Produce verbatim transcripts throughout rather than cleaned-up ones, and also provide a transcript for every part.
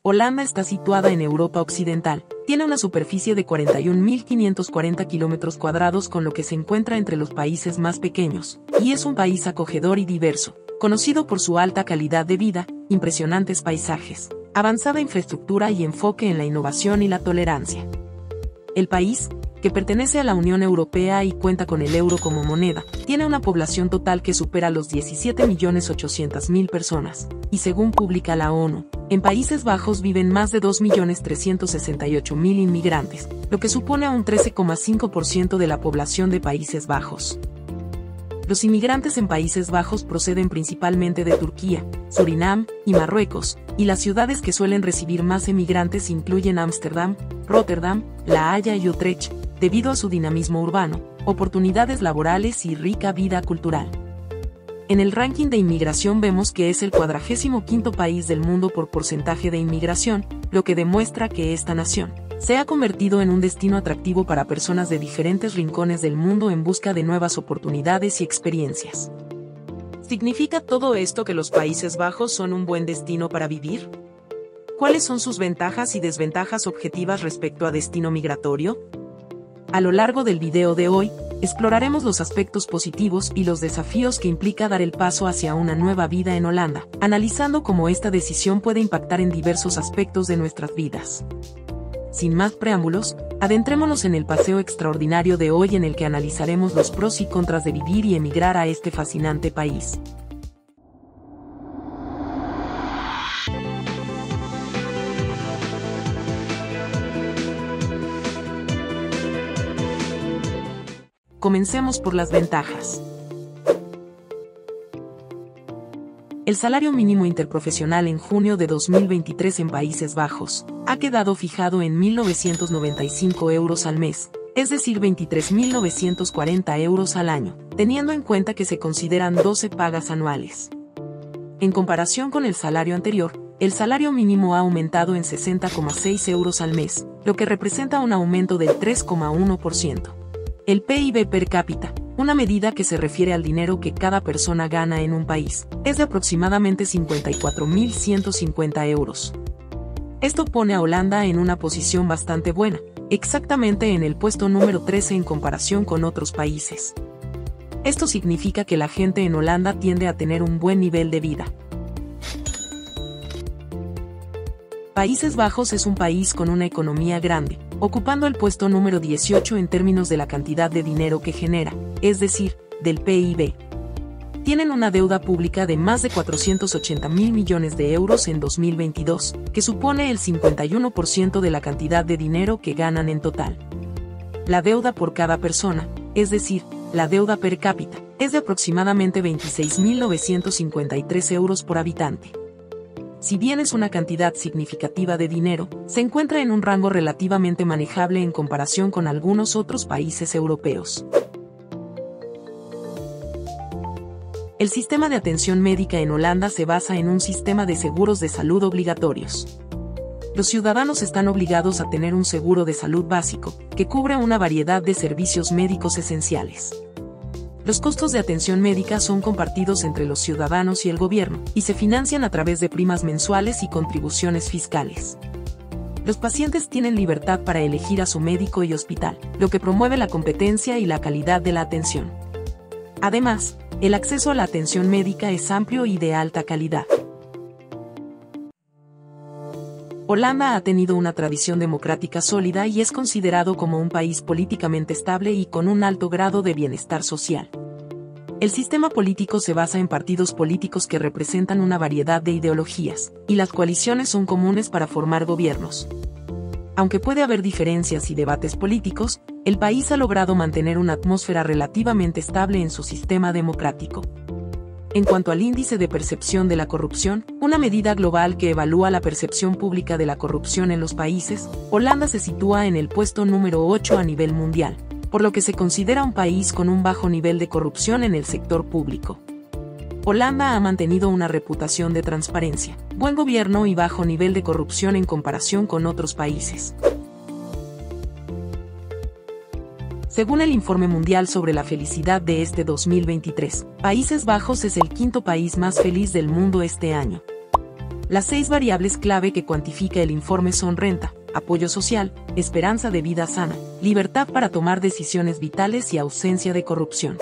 Holanda está situada en Europa Occidental, tiene una superficie de cuarenta y un mil quinientos cuarenta kilómetros cuadrados, con lo que se encuentra entre los países más pequeños, y es un país acogedor y diverso, conocido por su alta calidad de vida, impresionantes paisajes, avanzada infraestructura y enfoque en la innovación y la tolerancia. El país, que pertenece a la Unión Europea y cuenta con el euro como moneda, tiene una población total que supera los diecisiete millones ochocientas mil personas, y según publica la ONU, en Países Bajos viven más de dos millones trescientos sesenta y ocho mil inmigrantes, lo que supone un trece coma cinco por ciento de la población de Países Bajos. Los inmigrantes en Países Bajos proceden principalmente de Turquía, Surinam y Marruecos, y las ciudades que suelen recibir más emigrantes incluyen Ámsterdam, Róterdam, La Haya y Utrecht, debido a su dinamismo urbano, oportunidades laborales y rica vida cultural. En el ranking de inmigración vemos que es el cuadragésimo quinto país del mundo por porcentaje de inmigración, lo que demuestra que esta nación se ha convertido en un destino atractivo para personas de diferentes rincones del mundo en busca de nuevas oportunidades y experiencias. ¿Significa todo esto que los Países Bajos son un buen destino para vivir? ¿Cuáles son sus ventajas y desventajas objetivas respecto a destino migratorio? A lo largo del video de hoy, exploraremos los aspectos positivos y los desafíos que implica dar el paso hacia una nueva vida en Holanda, analizando cómo esta decisión puede impactar en diversos aspectos de nuestras vidas. Sin más preámbulos, adentrémonos en el paseo extraordinario de hoy, en el que analizaremos los pros y contras de vivir y emigrar a este fascinante país. Comencemos por las ventajas. El salario mínimo interprofesional en junio de dos mil veintitrés en Países Bajos ha quedado fijado en mil novecientos noventa y cinco euros al mes, es decir, veintitrés mil novecientos cuarenta euros al año, teniendo en cuenta que se consideran doce pagas anuales. En comparación con el salario anterior, el salario mínimo ha aumentado en sesenta coma seis euros al mes, lo que representa un aumento del tres coma uno por ciento. El P I B per cápita, una medida que se refiere al dinero que cada persona gana en un país, es de aproximadamente cincuenta y cuatro mil ciento cincuenta euros. Esto pone a Holanda en una posición bastante buena, exactamente en el puesto número trece en comparación con otros países. Esto significa que la gente en Holanda tiende a tener un buen nivel de vida. Países Bajos es un país con una economía grande, ocupando el puesto número dieciocho en términos de la cantidad de dinero que genera, es decir, del P I B. Tienen una deuda pública de más de cuatrocientos ochenta mil millones de euros en dos mil veintidós, que supone el cincuenta y uno por ciento de la cantidad de dinero que ganan en total. La deuda por cada persona, es decir, la deuda per cápita, es de aproximadamente veintiséis mil novecientos cincuenta y tres euros por habitante. Si bien es una cantidad significativa de dinero, se encuentra en un rango relativamente manejable en comparación con algunos otros países europeos. El sistema de atención médica en Holanda se basa en un sistema de seguros de salud obligatorios. Los ciudadanos están obligados a tener un seguro de salud básico, que cubre una variedad de servicios médicos esenciales. Los costos de atención médica son compartidos entre los ciudadanos y el gobierno, y se financian a través de primas mensuales y contribuciones fiscales. Los pacientes tienen libertad para elegir a su médico y hospital, lo que promueve la competencia y la calidad de la atención. Además, el acceso a la atención médica es amplio y de alta calidad. Holanda ha tenido una tradición democrática sólida y es considerado como un país políticamente estable y con un alto grado de bienestar social. El sistema político se basa en partidos políticos que representan una variedad de ideologías, y las coaliciones son comunes para formar gobiernos. Aunque puede haber diferencias y debates políticos, el país ha logrado mantener una atmósfera relativamente estable en su sistema democrático. En cuanto al índice de percepción de la corrupción, una medida global que evalúa la percepción pública de la corrupción en los países, Holanda se sitúa en el puesto número ocho a nivel mundial, por lo que se considera un país con un bajo nivel de corrupción en el sector público. Holanda ha mantenido una reputación de transparencia, buen gobierno y bajo nivel de corrupción en comparación con otros países. Según el Informe Mundial sobre la Felicidad de este dos mil veintitrés, Países Bajos es el quinto país más feliz del mundo este año. Las seis variables clave que cuantifica el informe son renta, apoyo social, esperanza de vida sana, libertad para tomar decisiones vitales y ausencia de corrupción.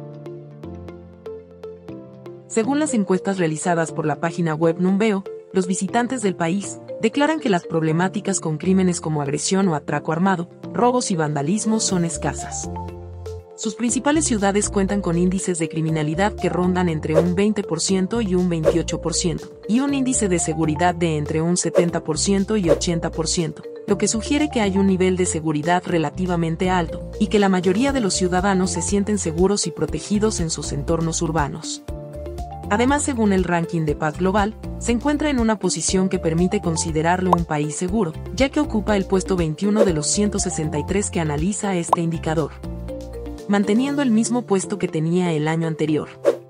Según las encuestas realizadas por la página web Numbeo, los visitantes del país declaran que las problemáticas con crímenes como agresión o atraco armado, robos y vandalismo son escasas. Sus principales ciudades cuentan con índices de criminalidad que rondan entre un veinte por ciento y un veintiocho por ciento, y un índice de seguridad de entre un setenta por ciento y ochenta por ciento, lo que sugiere que hay un nivel de seguridad relativamente alto, y que la mayoría de los ciudadanos se sienten seguros y protegidos en sus entornos urbanos. Además, según el ranking de paz global, se encuentra en una posición que permite considerarlo un país seguro, ya que ocupa el puesto veintiuno de los ciento sesenta y tres que analiza este indicador, manteniendo el mismo puesto que tenía el año anterior.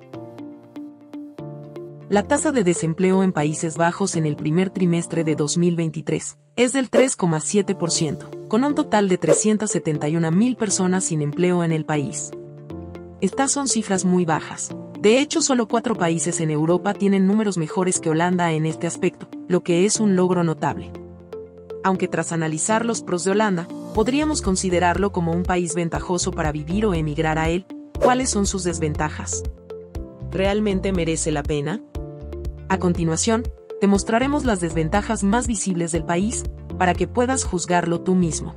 La tasa de desempleo en Países Bajos en el primer trimestre de dos mil veintitrés es del tres coma siete por ciento, con un total de trescientas setenta y una mil personas sin empleo en el país. Estas son cifras muy bajas. De hecho, solo cuatro países en Europa tienen números mejores que Holanda en este aspecto, lo que es un logro notable. Aunque tras analizar los pros de Holanda, podríamos considerarlo como un país ventajoso para vivir o emigrar a él, ¿cuáles son sus desventajas? ¿Realmente merece la pena? A continuación, te mostraremos las desventajas más visibles del país, para que puedas juzgarlo tú mismo.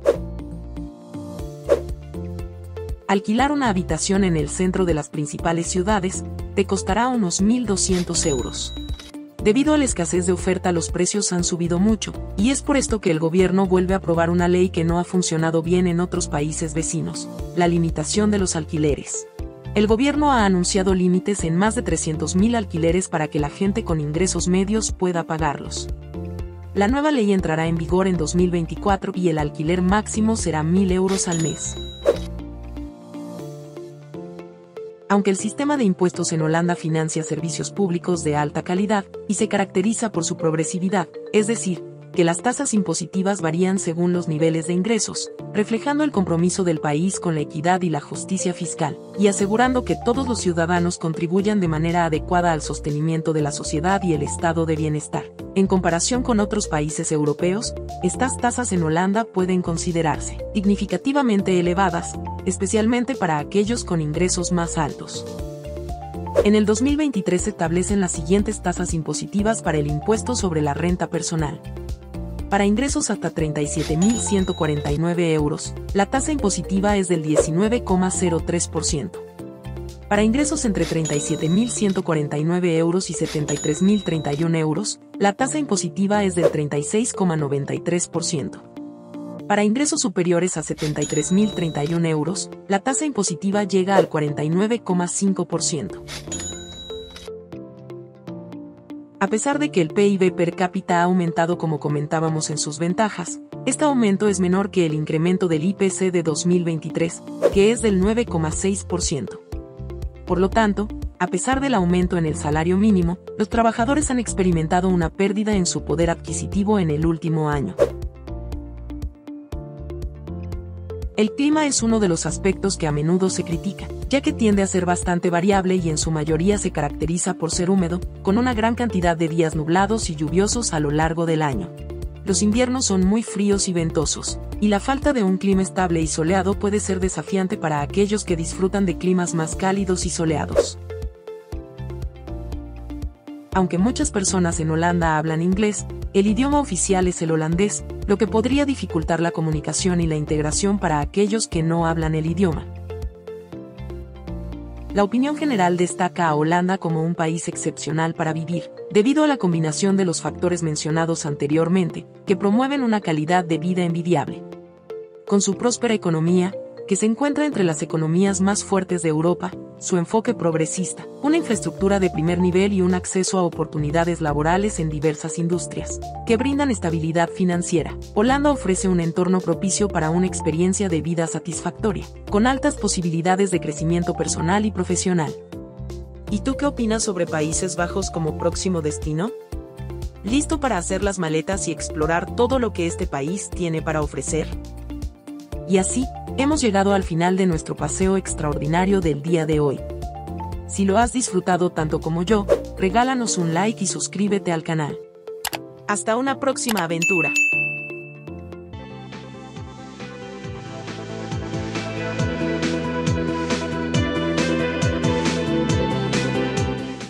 Alquilar una habitación en el centro de las principales ciudades te costará unos mil doscientos euros. Debido a la escasez de oferta, los precios han subido mucho, y es por esto que el gobierno vuelve a aprobar una ley que no ha funcionado bien en otros países vecinos: la limitación de los alquileres. El gobierno ha anunciado límites en más de trescientos mil alquileres para que la gente con ingresos medios pueda pagarlos. La nueva ley entrará en vigor en dos mil veinticuatro y el alquiler máximo será mil euros al mes. Aunque el sistema de impuestos en Holanda financia servicios públicos de alta calidad y se caracteriza por su progresividad, es decir, que las tasas impositivas varían según los niveles de ingresos, reflejando el compromiso del país con la equidad y la justicia fiscal, y asegurando que todos los ciudadanos contribuyan de manera adecuada al sostenimiento de la sociedad y el estado de bienestar. En comparación con otros países europeos, estas tasas en Holanda pueden considerarse significativamente elevadas, especialmente para aquellos con ingresos más altos. En el dos mil veintitrés se establecen las siguientes tasas impositivas para el impuesto sobre la renta personal. Para ingresos hasta treinta y siete mil ciento cuarenta y nueve euros, la tasa impositiva es del diecinueve coma cero tres por ciento. Para ingresos entre treinta y siete mil ciento cuarenta y nueve euros y setenta y tres mil treinta y uno euros, la tasa impositiva es del treinta y seis coma noventa y tres por ciento. Para ingresos superiores a setenta y tres mil treinta y uno euros, la tasa impositiva llega al cuarenta y nueve coma cinco por ciento. A pesar de que el P I B per cápita ha aumentado como comentábamos en sus ventajas, este aumento es menor que el incremento del I P C de dos mil veintitrés, que es del nueve coma seis por ciento. Por lo tanto, a pesar del aumento en el salario mínimo, los trabajadores han experimentado una pérdida en su poder adquisitivo en el último año. El clima es uno de los aspectos que a menudo se critica, ya que tiende a ser bastante variable y en su mayoría se caracteriza por ser húmedo, con una gran cantidad de días nublados y lluviosos a lo largo del año. Los inviernos son muy fríos y ventosos, y la falta de un clima estable y soleado puede ser desafiante para aquellos que disfrutan de climas más cálidos y soleados. Aunque muchas personas en Holanda hablan inglés, el idioma oficial es el holandés, lo que podría dificultar la comunicación y la integración para aquellos que no hablan el idioma. La opinión general destaca a Holanda como un país excepcional para vivir, debido a la combinación de los factores mencionados anteriormente, que promueven una calidad de vida envidiable. Con su próspera economía, que se encuentra entre las economías más fuertes de Europa, su enfoque progresista, una infraestructura de primer nivel y un acceso a oportunidades laborales en diversas industrias, que brindan estabilidad financiera, Holanda ofrece un entorno propicio para una experiencia de vida satisfactoria, con altas posibilidades de crecimiento personal y profesional. ¿Y tú qué opinas sobre Países Bajos como próximo destino? ¿Listo para hacer las maletas y explorar todo lo que este país tiene para ofrecer? Y así, hemos llegado al final de nuestro paseo extraordinario del día de hoy. Si lo has disfrutado tanto como yo, regálanos un like y suscríbete al canal. Hasta una próxima aventura.